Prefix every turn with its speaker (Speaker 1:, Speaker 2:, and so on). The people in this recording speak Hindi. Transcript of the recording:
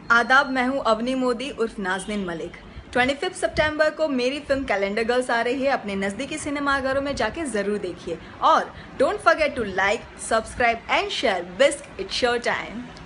Speaker 1: आदाब, मैं हूँ अवनी मोदी उर्फ नाज़नीन मलिक। 25 सितंबर को मेरी फिल्म कैलेंडर गर्ल्स आ रही है। अपने नज़दीकी सिनेमाघरों में जाके ज़रूर देखिए और don't forget to like, subscribe and share. बिस्क, इट्स शो टाइम।